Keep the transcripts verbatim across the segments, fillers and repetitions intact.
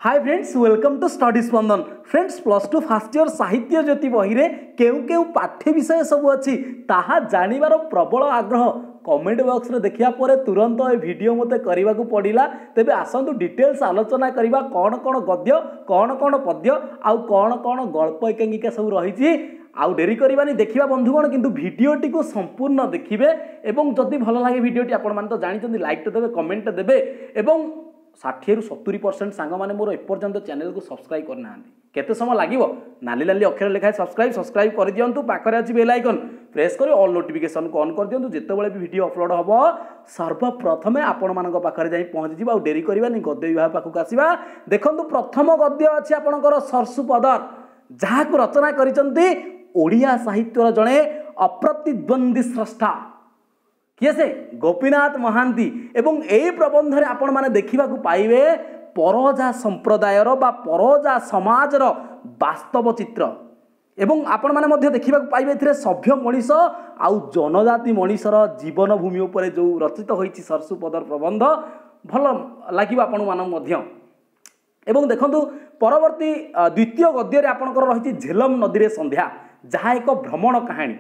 Hi friends welcome to study Spandan friends plus two first year Sahitya Jyoti बही रे केउ केउ पाठ्य विषय सब अच्छी ताहा जानिबार प्रबल आग्रह कमेंट बॉक्स रे देखिया परे तुरंत ए वीडियो मते करबा को पड़िला। तेबे आसंतु डिटेल्स आलोचना करबा कौन कौन गद्य कौन कौन पद्य आउ कौन कौन गल्प एकांकिका सब रही आउ डेरी करबानी देखिबा बंधुगण किंतु वीडियोटी को संपूर्ण देखिबे एवं जदि भल लागे वीडियोटी आपण माने तो जानिचंदी लाइक तो देबे कमेंट देबे एवं षाठी रु सत्तरी परसेंट सांग मैंने मोर एपर्यंत चैनल को सब्सक्राइब करना केते समय लगिवो नाली नाली अक्षर लिखाए सब्सक्राइब सब्सक्राइब कर दियंतु पाखरे अछि बेल आइकन प्रेस करी ऑल नोटिफिकेशन को ऑन कर दियंतु जेतेबेले भी वीडियो अपलोड हबो सर्वप्रथमे आपण मानक पाखरे जाई पहुंच जिबा आ डेरी करबानी गद्य विभाग पाखक आसीबा। देखंतु प्रथम गद्य अछि आपणकर सरसुपदर जहा को रचना करिसंती ओडिया साहित्यर जणे अप्रतिद्वंदी स्रष्टा किए से गोपीनाथ महांती एवं एई प्रबंध रे आपण माने देखिबा को पाइबे परजा संप्रदायर बा परजा समाजर वास्तव चित्र एवं आपण माने मध्य देखिबा को पाइबे एथिरे सभ्य मनीष आउ जनजाति मनीषर जीवन भूमि उपरे जो रचित होईची सरसुपदर प्रबंध भल लागिबा आपण मान मध्य। एवं देखंतु परवर्ती द्वितीय गद्य रे आपणकर रहिची झेलम नदी रे संध्या जहा एक भ्रमण कहानी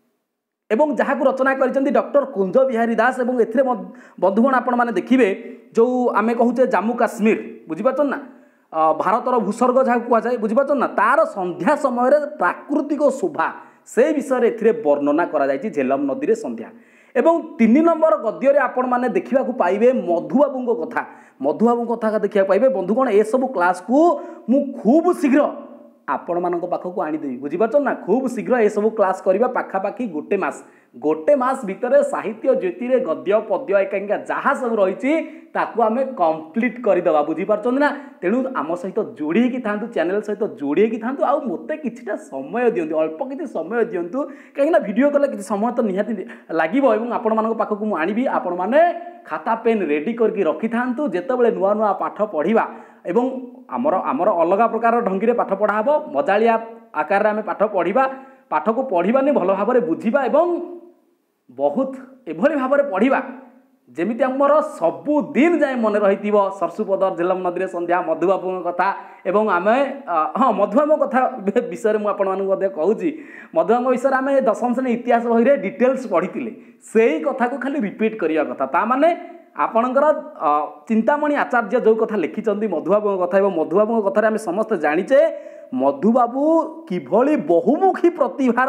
एवं जहाँ को रचना करिसेंती डॉक्टर कुंज बिहारी दास एवं एथिरे बंधुगण आपण माने देखिबे जो आमे कहूचे जम्मू काश्मीर बुझिपाचन ना भारतर भूस्वर्ग जहाँ कह जाए बुझिपाचन ना तार संध्या समय रे प्राकृतिक शोभा से विषय एथिरे वर्णना करा जायछि झेलम नदी रे संध्या। एवं तीन नंबर गद्य रे आपण माने देखिबा को पाइबे मधुबाबू कथा मधुबाबू कथा देखिबा पाइबे बंधुगण ए सब क्लास को मु खूब शीघ्र आपण मानक पाखक आनीदेवी बुझिपारछ ना खूब शीघ्र ए सब क्लास करबा पाखापाखी गोटे मास गोटे मास भितर साहित्य ज्योति रे गद्य पद्य एकांकिका जहाँ सब रही ताकू आमे कंप्लीट करदेवा बुझिपारछ ना। तेणु आम सहित जोड़ी की थांतु चैनल सहित जोड़ी की थांतु आउ मते किछिटा समय दियंतु अल्प किछि समय दियंतु कहीं वीडियो कले किछि समय तो निहाती लागिबो एवं आपण मानक पाखक मु आनिबी आपण माने खाता पेन रेडी करके रखि थांतु जेतेबेले नुआ नुआ पाठ पढ़िबा एवं आमर आमर अलग प्रकार ढंगी रे पाठ पढ़ा हबो मजालिया आकार रे आमे पाठ पढ़िबा पाठ को पढ़िबानी भल भाव रे बुझिबा एवं बहुत एभली भाव रे पढ़िबा जेमिति आमर सबु दिन जाए मन रहितिबो सरसुपदर झेलम नदी रे संध्या मधुबाबू कथा एवं आमे हाँ मधुबाबू कथा विषय रे मु आपण मानक मध्ये कहूची मधुबाबू विषय रे आमे दशम श्रेणी इतिहास बही रे डिटेल्स पढ़ितिले सेही कथा को खाली रिपीट करिया कथा ता माने आपणकर चिंतामणि आचार्य जो कथा लिखिं मधुबाबू कथा एवं मधुबाबू कथा आम समस्त जानीचे मधुबाबू किभली बहुमुखी प्रतिभार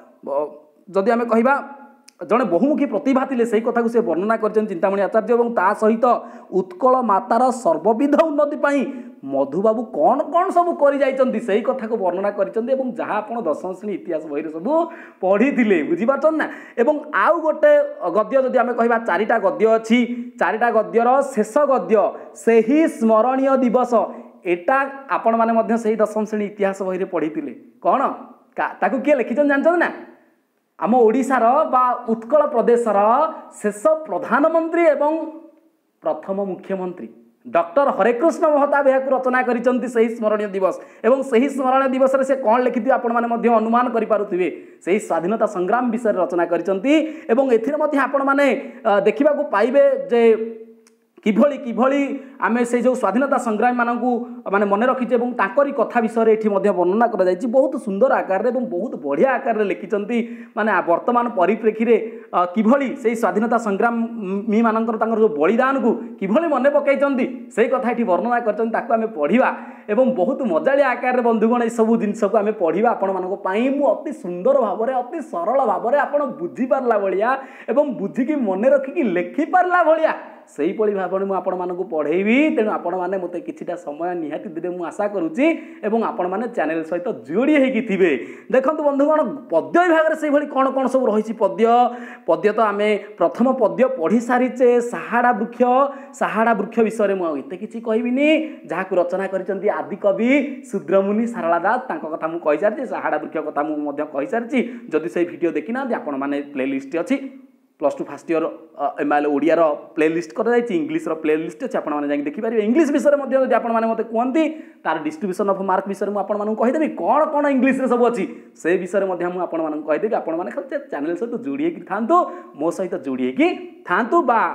जदि आम कहवा जड़े बहुमुखी प्रतिभा थिले से कथा को से वर्णना कर चिंतामणि आचार्य एवं ता सहित उत्कल मातार सर्वविध उन्नति पाई मधुबाबू कौन कौन सब कर से कथा को वर्णना कर जहाँ आप दशम श्रेणी इतिहास बही सब पढ़ी थे बुझीपार ना। एवं आउ गोटे गद्य जदि आम कह चारिटा गद्य अच्छी चारिटा गद्यर शेष गद्य से ही स्मरणीय दिवस एटा आपण मैंने से दशम श्रेणी इतिहास बही पढ़ी थे कौन ताकू किए लिखिं जानते ना आम ओडिशार बा उत्कल प्रदेशर शेष प्रधानमंत्री एवं प्रथम मुख्यमंत्री डॉक्टर हरेकृष्ण महताब यह रचना करिसेंती सही स्मरणीय दिवस एवं सही स्मरणीय दिवस रे से कौन लिखिथिबे आपण माने मध्य अनुमान करि पारुथिबे सही स्वाधीनता संग्राम विषय रचना करिसेंती एवं एथिरे मध्य आपण माने देखिबा को पाइबे जे किभली किभली आमे से जो स्वाधीनता संग्रामी मानकू माने मन रखिचे एवं ताकरी कथा विषय एठी मध्य वर्णना करा जायछि बहुत सुंदर आकार रे एवं बहुत बढ़िया आकार रे लिखिचंती माने वर्तमान परिप्रेक्षी रे किभली से स्वाधीनता संग्रामी मानकर तांकर जो बलिदान को किभली मन पकैचंती से कथा एठी वर्णना करचंती ताकू आमे पढ़िबा एवं बहुत मजालिया आकार रे बंधुगण ए सब जिंस को आमे पढ़िबा आपण मानक पई मु अति सुंदर भाव रे अति सरल भाव रे आपण बुझी पारला भलिया एवं बुझी की मन रखी की लिखि पारला भलिया सही पड़ी भाव में आपण मानक पढ़ेबी। तेणु आपण मैंने मत किछिटा समय निहाती दिने मु आशा करुच्ची एवं आपण मैंने चैनल सहित जोड़ी होगी थे। देखो बंधुगण पद्य विभाग से भाई कौन कौन सब रही पद्य पद्य तो आम प्रथम पद्य पढ़ी सारीचे साहाड़ा वृक्ष साहाड़ा वृक्ष विषय में मुझे किसी कहबिनी जहाँ को रचना कर आदिकवि शूद्रमुनि सारला दास कथा मुझे कही सारी साहाड़ा वृक्ष कथा मुझे कही सारी जदि से वीडियो देखी ना आपण मैंने प्ले लिस्ट अच्छी plus two first year M I L ओडियार प्ले लिस्ट कर इंग्लीश प्ले लिस्ट अच्छे आपने देखिपारे इंग्लीश विषय में जब आपने मत कहती तार डिस्ट्रीब्यूशन ऑफ मार्क विषय में आपको कहीदेवी कौन कौन इंग्लीश सब अच्छी से विषय में आपको कहीदेवी आपने चैनल सहित जोड़ी था मो सहित जोड़ी था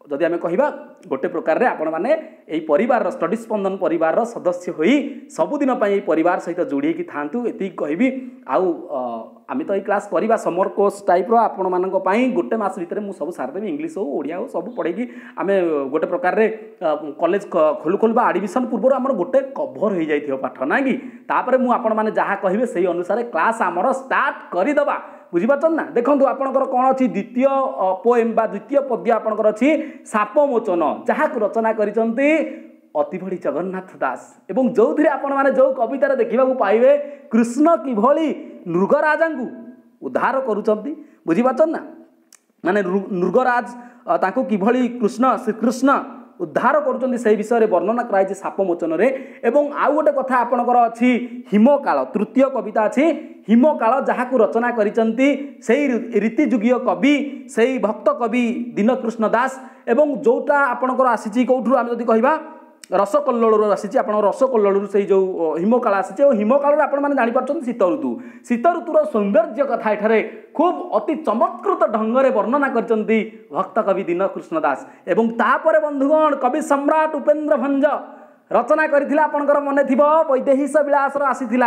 जदि आम कह गोटे प्रकार आपण मैंने परिवार स्टडी स्पंदन परिवार सदस्य होई सबुदिन परिवार सहित जोड़ी था ये कहबी आउ आम तो ये क्लास करवा समर कोर्स टाइप आपण मान गोटे मस भितर मुझे सब सारिदेवी इंग्लीश हो ओडिया हो सब पढ़ेगी आम गोटे प्रकार कॉलेज खोलु खोलु आडमिशन पूर्व आम गोटे कभर हो जाइए पाठ ना कि तापर मुझे जहाँ कहे से अनुसार क्लास आमर स्टार्ट करदे बुझीपार ना देखो आपंकर कौन अच्छी द्वितीय पोएम बा द्वितीय पद्य आपंकर अच्छी साप मोचन जहाँ रचना करिसंती अतिभड़ी जगन्नाथ दास एवं जो थी आपण मैंने जो कवितार देखा पाइबे कृष्ण किभली नृगराजा उद्धार करुचंती बुझीपार ना माने नृगराज ताकू किभली कृष्ण श्रीकृष्ण उद्धार करुचंती से विषय वर्णना कराई साप मोचन रे एवं आउ गोटे कथा आपणकर अच्छी हिमकाल तृतीय कविता अच्छी हिमकाल जहाँ रचना करिसंती सेई रीतिजुगीय कवि सेई भक्त कवि दीनकृष्ण दास एवं जोटा आपणकर आसी कौठू आम जदि कहबा रसकल्लोल आसी आप रसकल्लोल से जो हिमकाल आसी हिमकाल आपने जापर शीत ऋतु शीत ऋतुर सौंदर्य कथा एठारे खूब अति चमत्कृत ढंग से वर्णना करचंती भक्त कवि दीनकृष्ण दास एवं तापर बंधुगण कवि सम्राट उपेन्द्र भंज रचना करथिला आपनकर मने थिबो वैदेहीश विलास आसीथिला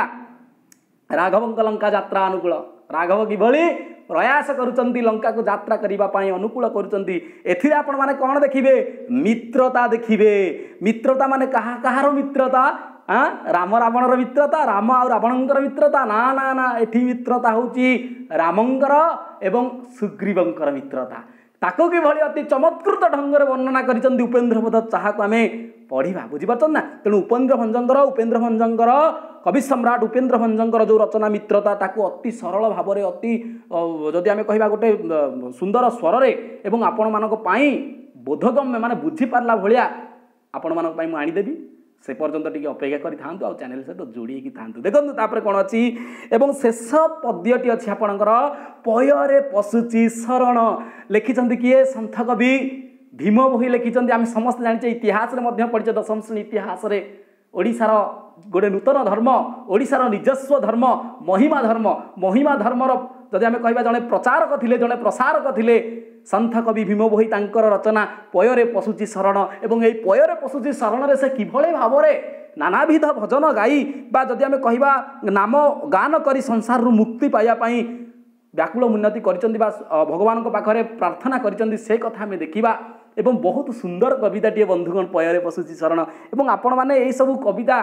राघवंक लंका यात्रा अनुकूल राघव किभली प्रयास करुचंती लंका को यात्रा करिबा पाई अनुकूल करुचंती एथिरे आपण माने कोन देखिबे मित्रता देखिबे मित्रता माने कहा कहार मित्रता हाँ राम रावणर मित्रता राम आ रावणंकर मित्रता ना ना ना एठी मित्रता होची रामंकर एवं सुग्रीवंकर मित्रता ताको किभली अति चमत्कृत ढंग से वर्णना करिसंती उपेन्द्र भंज चाहक आम पढ़ा बुझीपार ना तेणु उपेन्द्र भंजंकर उपेन्द्र भंजंकर कवि सम्राट उपेन्द्र भंजंकर जो रचना मित्रता ताकू अति सरल भाव में अति जदि आम कह गोटे सुंदर स्वर एवं आपण मानक बोधगम्य माने बुझी पारला भलिया आपण मानक पई मु आनिदेबी से पर्यंत टिके अपेक्षा करि थांतु आ चैनल सहित जोड़ी की थांतु देखंतु तापर कोन अछि एवं शेष पद्यटी अछि आपणकर पयरे पशुची शरण लिखिचंती किए संथ कवि भीम बोही लिखिचंती आम समस्त जानिचे इतिहास रे मध्य पढ़िचे दशम श्रेणी इतिहास रे ओडिशार गोटे नूतन धर्म ओडिशार निजस्व धर्म महिमा धर्म महिमा धर्मर जदि आम कहबा जने प्रचारक थिले जने प्रसारक थिले संथ कवि भीम बोही तांकर रचना पयरे पशुची शरण एवं एई पयरे पशुची शरण रे से किभळे भावरे नानाविध भजन गाई बा जदि आम कहबा नाम गान करी संसार रु मुक्ति पाइया पाई व्याकुल उन्नति करिसंती बा भगवान को पाखरे प्रार्थना करिसंती से कथा आम देखिबा एवं बहुत सुंदर कविताटीए बंधुगण पयरे पशुची शरण एवं आपण माने एई सब कविता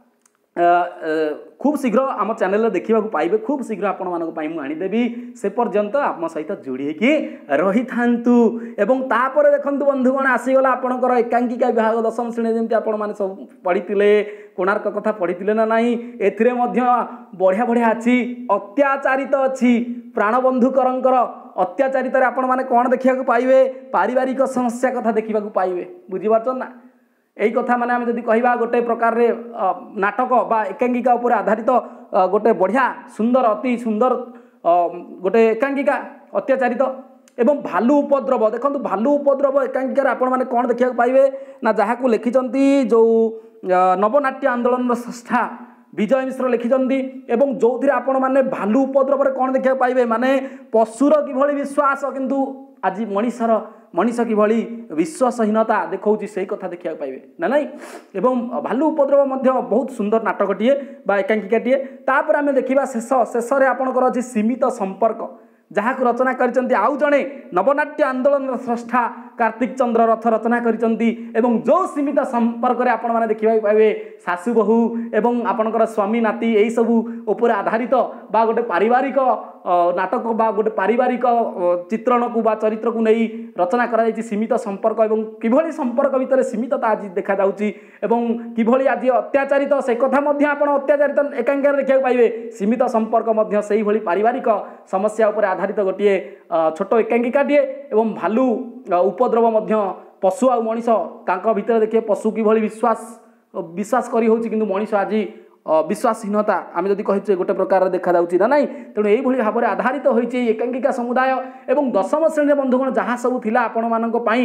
खूब शीघ्र आम चैनल देखा पाइबे खूब शीघ्र आपण मानक पई मु आनिदेबी से पर्यंत आम सहित जोड़ी कि रही थांतु एवं तापर देखंतु बंधुगण आसीगला आपणकर एकांकिका विभाग दशम श्रेणी जेमती आपण माने सब पढ़ितिले कोणार्क कथा पढ़ितिले ना नाही एथिरे मध्य बढ़िया बढ़िया अछि अत्याचारित अछि प्राणबंधुकरंकर अत्याचारित रे आपण माने कोन देखिया पाइबे पारिवारिक समस्या कथा देखिबा पाइबे बुझी पारछन ना यही कथा माने आम जदि कहबा गोटे प्रकार रे नाटक बा एकांकिका उपर आधारित गोटे बढ़िया सुंदर अति सुंदर गोटे एकांकिका अत्याचारित एवं भालू उपद्रव देखो भालू उपद्रव एकांकिकार आपण माने कौन देखा पाइबे ना जहाँ को लिखिचंती जो नवनाट्य आंदोलन स्रष्टा विजय मिश्र लिखिचंती एवं जो थी आपण माने भालू उपद्रव कौन देखा पाइबे माने पशुर किभली विश्वास किंतु आज मनीषर मनीष किभली विश्वासहीनता देखौची से कथा देखा पाइबे ना नहीं एवं भालू उपद्रव मध्य बहुत सुंदर नाटकटीए बा एकांकिकाटीए तापर आम देखा शेष शेष में आपणकर अच्छी सीमित संपर्क जहाँ को रचना करचंती आउ जड़े नवनाट्य आंदोलन स्रष्टा कार्तिक चंद्र रथ रचना करचंती एवं जो सीमित संपर्क रे आपण माने देखिबा पाइबे सासु बहु एवं आपणकर स्वामी नाती एई सबु ऊपर आधारित बा गोटे पारिवारिक नाटक बा गोटे पारिवारिक चित्रण को बा चरित्र को नहीं रचना करा जायछि सीमित संपर्क एवं किभली संपर्क भितर सीमितता आज देखा जाउछि एवं किभली आज अत्याचारित से कथा मध्य आपण अत्याचारित एकांकिका देखिबा पाइबे सीमित संपर्क मध्य सेही भली पारिवारिक समस्या ऊपर आधारित गोटे छोट एकांकिकाटीए एवं भालू उपद्रव मध्य पशु आ मनीष तांका भितर देखिए पशु किभली विश्वास विश्वास करी होछि किंतु मनीष आज विश्वासहीनता आम जदि कहे गोटे प्रकार देखा ना नहीं तेणु यही भाव में आधारित होती एकांकिका समुदाय एवं दशम श्रेणी बंधुगण जहाँ सब थिला आपण मानक पई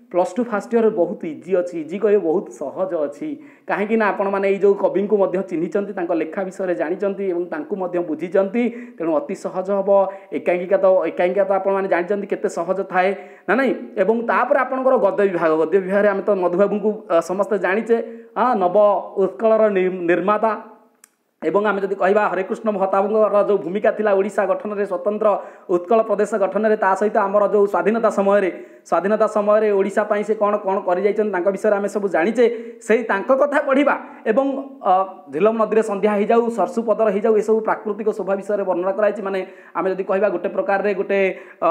प्लस टू फास्ट इयर बहुत इजी अच्छी इजी कहे बहुत सहज अच्छी कहीं आपण मैंने जो कवि को चिन्हिंट लेखा विषय जानते बुझी तेणु अति सहज हम एकांकिका तो एकांकिका तो आपने जानते केते सहज थाए ना नहीं एवं तापर आपंकर गद्य विभाग गद्य विभाग आम तो मधुबाबू को समस्ते जाचे हाँ नव उत्कलर निर्माता एवं आम जब कह हरेकृष्ण महताबर जो भूमिका थिला ओडिशा गठन में स्वतंत्र उत्कल प्रदेश गठन में ता सहित आमर जो स्वाधीनता समय स्वाधीनता समय ओडिशा पाई से कौन कौन कर विषय आम सब जाचे से कथा पढ़ा एवं झेलम नदी में संध्या हो जाऊ सरसुपदर हो जाऊ ये सब प्राकृतिक शोभा विषय वर्णना कराई माने आम जब कह गोटे प्रकार रे गोटे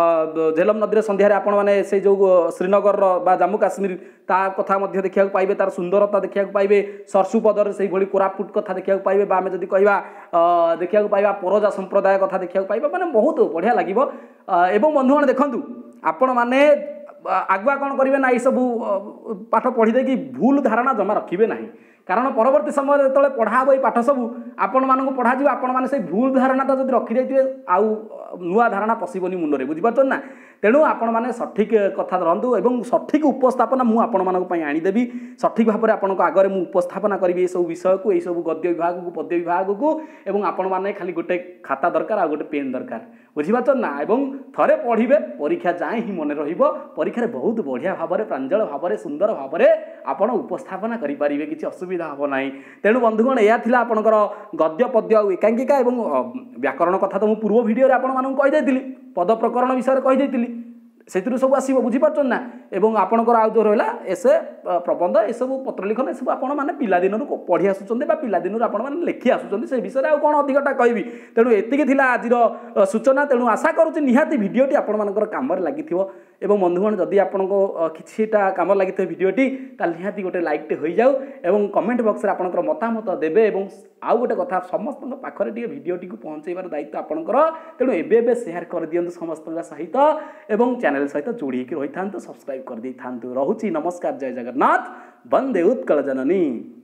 झेलम नदी में संध्यारे आपण मैंने से जो श्रीनगर बा जम्मू काश्मीर ता कथा देखा पाइबे तार सुंदरता देखा पाइबे सरसुपदर से भली कोरापुट कथा देखा पाइबे बा आम जदि कहवा देखा पाइबा परोजा संप्रदाय कथा देखा पाइबा माने बहुत बढ़िया लगिबो एवं बंधुगण देखंतु आपण माने आगुआ कौन करेंगे ना ये सब पाठ पढ़ी दे कि भूल धारणा जमा रखिए ना कारण परवर्ती समय जो पढ़ा ये पाठ सब आपण मानक पढ़ा आपण मैंने से भूल धारणाटा जब रखी जाइए आउ नुआ धारणा पशिबनी मुंडे बुझीपार ना तेणु आपण मैंने सठिक कथा रखु और सठिक उपस्थापना मुझे आपण मानी आनीदेवी सठिक भाव में आपण आगे मुझे उपस्थापना करी ये सब विषय को यही गद्य विभाग को पद्य विभाग को और आपण मैंने खाली गोटे खाता दरकार आ गोटे पेन दरकार बुझीपार ना एवं थरे पढ़े परीक्षा जाए ही मन ररीक्षा बहुत बढ़िया भाव में प्रांजल भाव में सुंदर भाव में आपण उपस्थापना करेंगे किसी असुविधा हम ना तेणु बंधुगण यह था आपंकर गद्य पद्य और एकांकिका और व्याकरण कथा तो मुझे पूर्व भिडियो आपदी पद प्रकरण विषय कहीदी से सब आसो बुझीपार ना एवं आपणकर आउ जो रहा एसे प्रबंध ये सब पत्र लिखन सब आप पिलादिन पढ़ी आसुँच पिलादिन आप लिखि आसुँच से विषय आउ कौन अधिकटा कहबी तेणु एति आज सूचना तेणु आशा करुँच निहाती भिडियोटी आपर कम लगी एवं बंधुगण जदि आपण किछिटा कम लगी भिडियोटी ताल निहाती गोटे लाइकटे हो जाऊ एवं कमेंट बॉक्स रे आपणकर मतामत देबे एवं आउ गोटे कथा समस्त पाखरे टी भिडियोटी को पहुँचाइबार दायित्व आपणकर तेणु एबे एबे शेयर कर दियंतु समस्त सहित एवं चैनल सहित जोड़ी रही था सब्सक्राइब कर दी था। रोची नमस्कार जय जगन्नाथ वंदे उत्कल जननी।